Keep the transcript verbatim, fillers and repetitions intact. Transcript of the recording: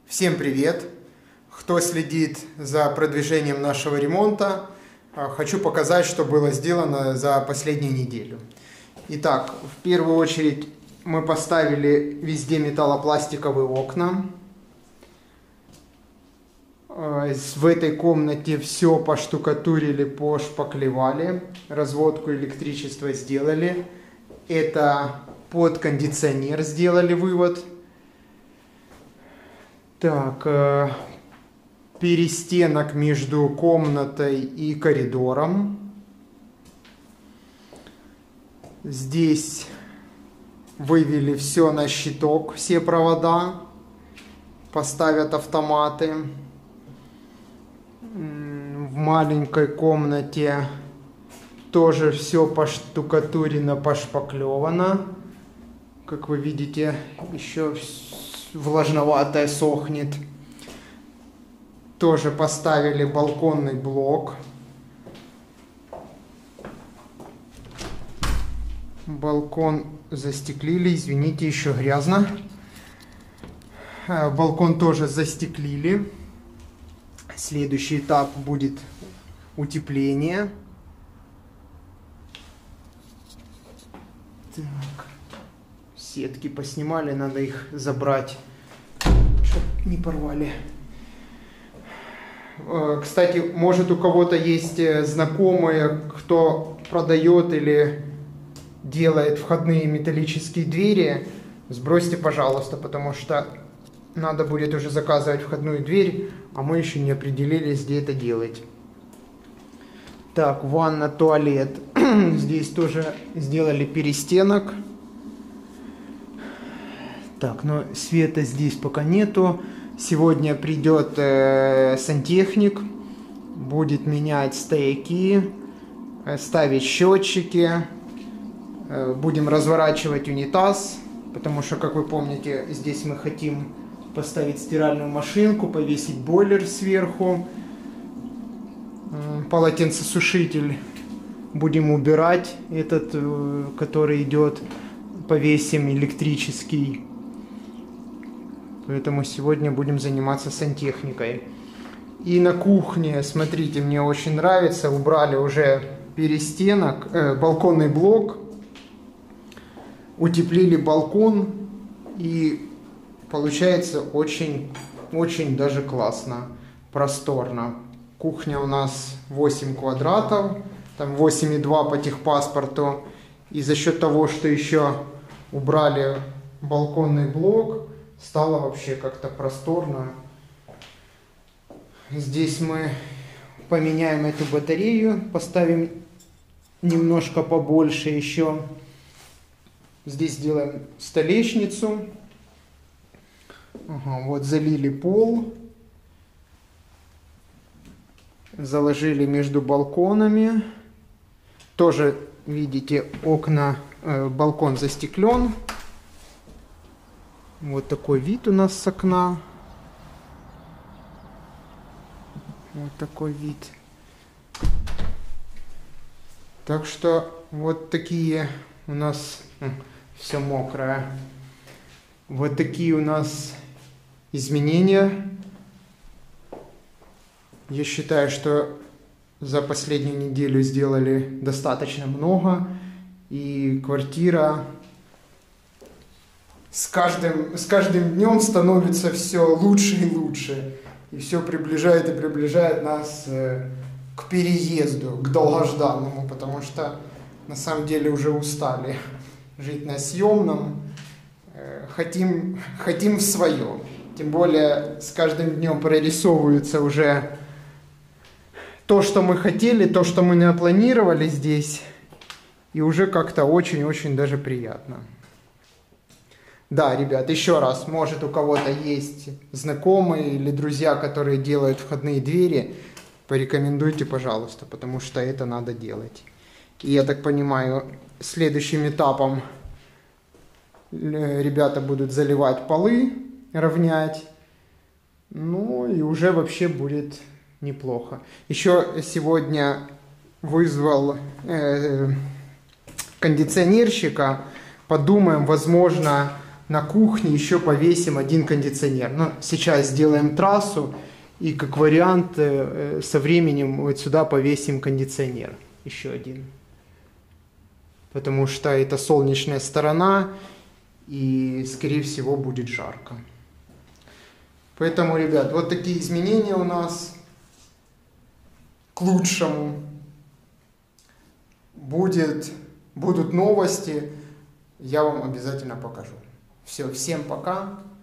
Всем привет! Кто следит за продвижением нашего ремонта, хочу показать, что было сделано за последнюю неделю. Итак, в первую очередь мы поставили везде металлопластиковые окна. В этой комнате все поштукатурили, пошпаклевали, разводку электричества сделали. Это под кондиционер сделали вывод. Так, перестенок между комнатой и коридором. Здесь вывели все на щиток, все провода. Поставят автоматы. В маленькой комнате тоже все поштукатурено, пошпаклевано. Как вы видите, еще влажноватое сохнет. Тоже поставили балконный блок. Балкон застеклили, извините, еще грязно. Балкон тоже застеклили. Следующий этап будет утепление. Так. Сетки поснимали, надо их забрать, чтобы не порвали. Кстати, может, у кого-то есть знакомые, кто продает или делает входные металлические двери, сбросьте, пожалуйста, потому что надо будет уже заказывать входную дверь, а мы еще не определились, где это делать. Так, ванна, туалет. Здесь тоже сделали перестенок. Так, но света здесь пока нету. Сегодня придет э, сантехник, будет менять стояки, э, ставить счетчики, э, будем разворачивать унитаз, потому что, как вы помните, здесь мы хотим поставить стиральную машинку, повесить бойлер сверху, э, полотенцесушитель будем убирать, этот, э, который идет, повесим электрический. Поэтому сегодня будем заниматься сантехникой. И на кухне, смотрите, мне очень нравится, убрали уже перестенок, э, балконный блок, утеплили балкон, и получается очень, очень даже классно, просторно. Кухня у нас восемь квадратов, там восемь и два по техпаспорту, и за счет того, что еще убрали балконный блок, стало вообще как-то просторно. Здесь мы поменяем эту батарею, поставим немножко побольше еще. Здесь сделаем столешницу. Ага, вот залили пол. Заложили между балконами. Тоже, видите, окна, э, балкон застеклен. Вот такой вид у нас с окна. Вот такой вид. Так что вот такие у нас... Все мокрое. Вот такие у нас изменения. Я считаю, что за последнюю неделю сделали достаточно много. И квартира... С каждым, с каждым днем становится все лучше и лучше. И все приближает и приближает нас э, к переезду, к долгожданному. Потому что на самом деле уже устали жить на съемном. Э, хотим, хотим в своем. Тем более с каждым днем прорисовывается уже то, что мы хотели, то, что мы напланировали здесь. И уже как-то очень-очень даже приятно. Да, ребят, еще раз, может, у кого-то есть знакомые или друзья, которые делают входные двери, порекомендуйте, пожалуйста, потому что это надо делать. И я так понимаю, следующим этапом ребята будут заливать полы, равнять, ну и уже вообще будет неплохо. Еще сегодня вызвал э, кондиционерщика, подумаем, возможно, на кухне еще повесим один кондиционер. Но сейчас сделаем трассу, и как вариант со временем вот сюда повесим кондиционер. Еще один. Потому что это солнечная сторона, и, скорее всего, будет жарко. Поэтому, ребят, вот такие изменения у нас к лучшему. Будет, будут новости, я вам обязательно покажу. Все, всем пока.